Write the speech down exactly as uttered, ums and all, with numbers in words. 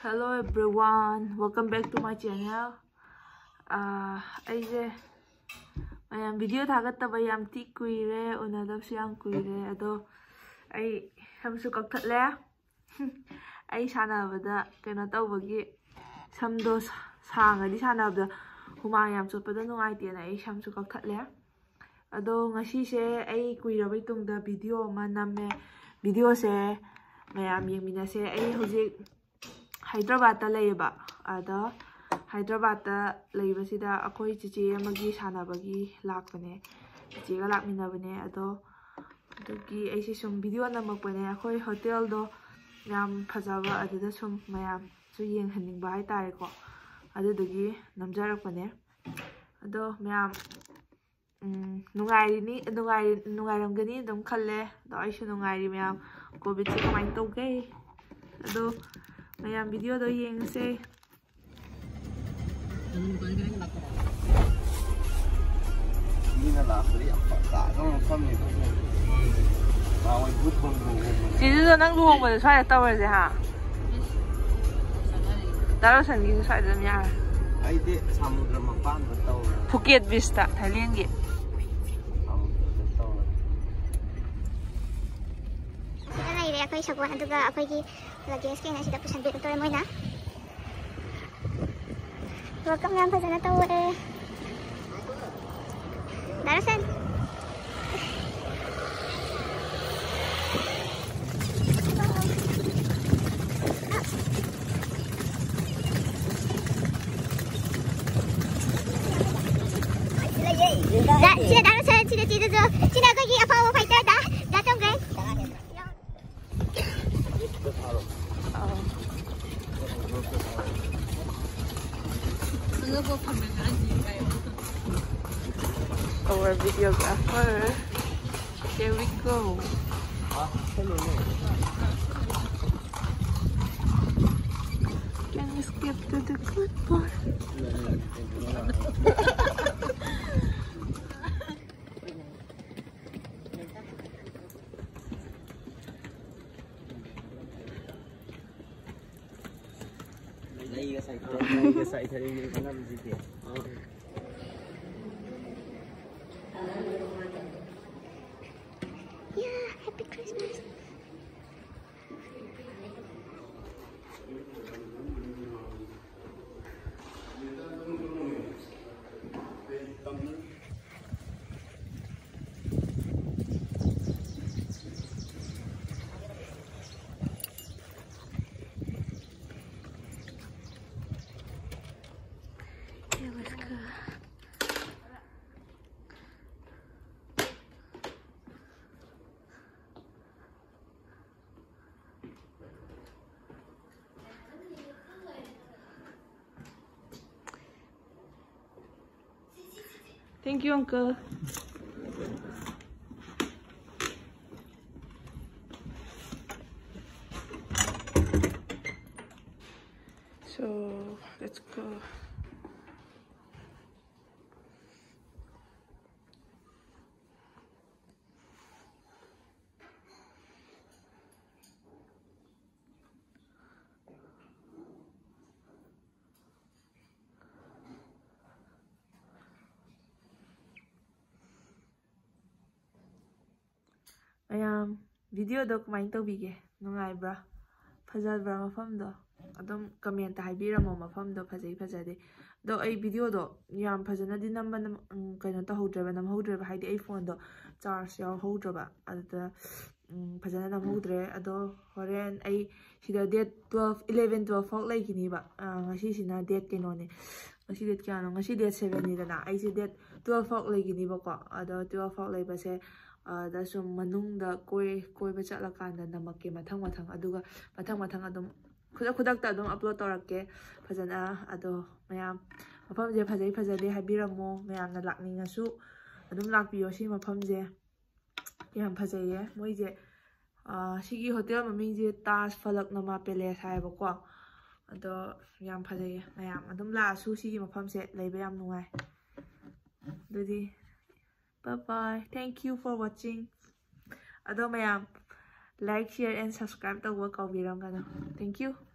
Hello everyone, welcome back to my channel. Uh, aise mayam video thagattaba yam ti kuire unadabsu yam kuire ado ai samsu kakhatle ai sanabada kena tawbagi samdo sangadi sanabada humang yam chotpada nungaitena ai samsu kakhatle ado ngasi se ai kuirabai tungda video ma namme video se mayam yengmina se ai hojik Hyderabad ta laiba ada Hyderabad ta laiba sida akoi chichi amagi sanabagi lakpane chichi ga lakminabane ado adugi aisi sum video namakpane akoi hotel do yam phajaba aduda sum mayam su yenghaningba hai tare ko adudugi namjarakpane ado mayam um nungairi ni nungairi nungairamgani dum khalle do aisu nungairi mayam covid se kamai tawge ado mayam video do yengse 지주도 난 루홍보다 swai tawrse ha daro sangi swai dam yar aide samudra mapan da tawra Phuket Vista Thailand gi sida nai re akai sagwan aduga akai gi luggage ke na sida pusan bit tore moina welcome yang phajana tawe darasan da sida darasan sida sida jo sida akai gi apawa fighter da da tong gai our videographer. Here we go. Can we skip to the good part? Lagi sai lagi sai thari ni kana bijite yeah, happy Christmas. Thank you, Uncle. So let's go. Mayam video do kamai tawbige nungaibra phajabra mafam do adum comment ta haibiramo mafam do phajai phajade do ai video do yam phajana di number nam kaino ta hodreba nam hodreba haidi ai phone do charge yaw hodreba adda phajana nam hodre ado horen ai sida date twelve eleven twelve fok lai gini ba ngasi sina date kaino ne ngasi date kya no ngasi date seven ni dana ai se date twelve fok lai gini ba ko ado twelve fok lai ba se da sum manungda koi koi ba chatla kanda namakke mathang mathang aduga mathang mathang adum khudak khudak ta adum upload torakke phajana ado mayam mafam je phajai phajade habiramo mayam na lakningasu adum lakpiyo si mafam je yam phajaye moi je sigi hotel maming je Taj Falaknuma Palace haiba ko ado yam phajaye mayam adum la su sigi mafam se leiba yam nungai dudi bye bye. Thank you for watching. Ado mayam like, share and subscribe to work out. Thank you.